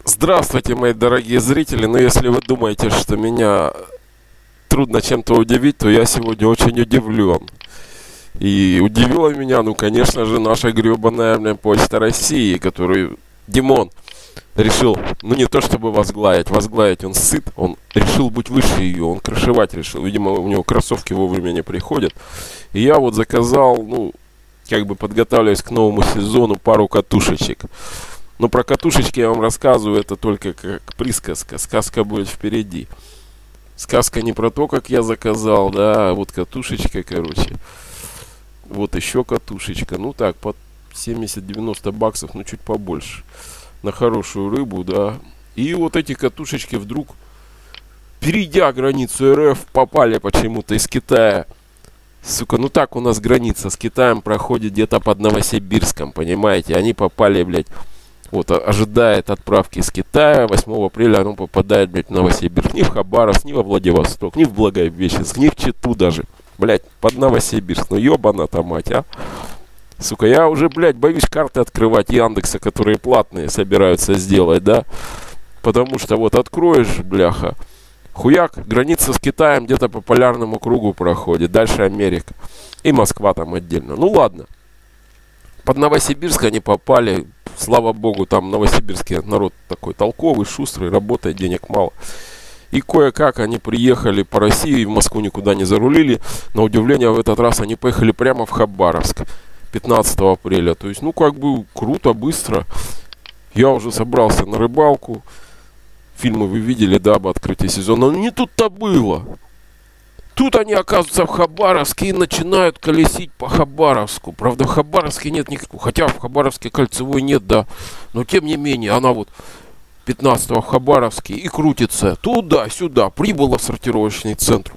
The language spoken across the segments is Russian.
Здравствуйте, мои дорогие зрители. Но если вы думаете, что меня трудно чем-то удивить, то я сегодня очень удивлен. И удивила меня, ну, конечно же, наша гребаная Почта России, которую Димон решил, ну, не то чтобы возглавить он сыт, он решил быть выше ее, он крышевать решил. Видимо, у него кроссовки вовремя не приходят. И я вот заказал, ну, как бы подготавливаясь к новому сезону, пару катушечек. Но про катушечки я вам рассказываю, это только как присказка. Сказка будет впереди. Сказка не про то, как я заказал, да, а вот катушечка, короче. Вот еще катушечка. Ну так, под 70-90 баксов, ну чуть побольше. На хорошую рыбу, да. И вот эти катушечки вдруг, перейдя границу РФ, попали почему-то из Китая. Сука, ну так у нас граница с Китаем проходит где-то под Новосибирском, понимаете? Они попали, блядь. Вот, ожидает отправки из Китая. 8 апреля оно попадает, блядь, в Новосибирск. Ни в Хабаровск, ни во Владивосток, ни в Благовещенск, ни в Читу даже. Блядь, под Новосибирск. Ну ебана-то мать, а. Сука, я уже, блядь, боюсь карты открывать Яндекса, которые платные собираются сделать, да. Потому что вот откроешь, бляха, хуяк, граница с Китаем где-то по полярному кругу проходит. Дальше Америка. И Москва там отдельно. Ну ладно. Под Новосибирск они попали. Слава богу, там в Новосибирске народ такой толковый, шустрый, работает, денег мало. И кое-как они приехали по России, в Москву никуда не зарулили. На удивление, в этот раз они поехали прямо в Хабаровск 15 апреля. То есть, ну, как бы круто, быстро. Я уже собрался на рыбалку. Фильмы вы видели, да, об открытии сезона. Но не тут-то было. Тут они оказываются в Хабаровске и начинают колесить по Хабаровску. Правда, в Хабаровске нет никакого. Хотя в Хабаровске кольцевой нет, да. Но тем не менее, она вот 15-го в Хабаровске и крутится туда-сюда. Прибыла в сортировочный центр.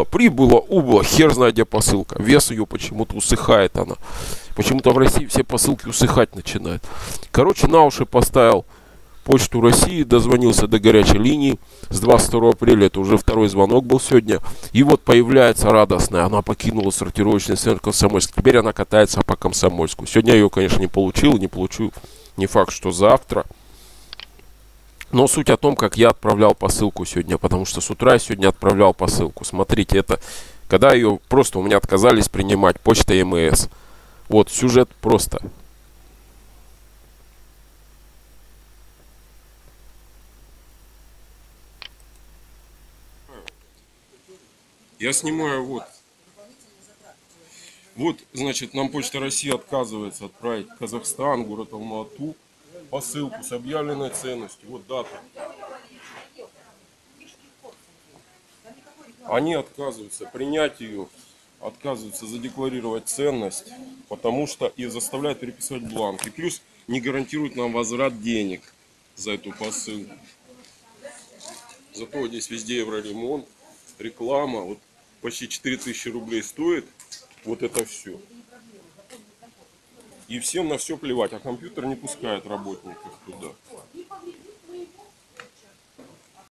Убыла. Хер знает, где посылка. Вес ее почему-то усыхает она. Почему-то в России все посылки усыхать начинают. Короче, на уши поставил Почту России, дозвонился до горячей линии с 22 апреля, это уже второй звонок был сегодня, и вот появляется радостная, она покинула сортировочный центр Комсомольск, теперь она катается по Комсомольску. Сегодня я ее, конечно, не получил, не получу, не факт, что завтра, но суть о том, как я отправлял посылку сегодня, потому что с утра я сегодня отправлял посылку. Смотрите, это когда ее просто у меня отказались принимать, почта МС. Вот, сюжет просто. Я снимаю вот. Вот, значит, нам Почта России отказывается отправить в Казахстан, город Алма-Ату, посылку с объявленной ценностью. Вот дата. Они отказываются принять ее, отказываются задекларировать ценность, потому что и заставляют переписывать бланк. И плюс не гарантируют нам возврат денег за эту посылку. Зато здесь везде евроремонт, реклама. Вот почти 4000 рублей стоит вот это все. И всем на все плевать, а компьютер не пускает работников туда.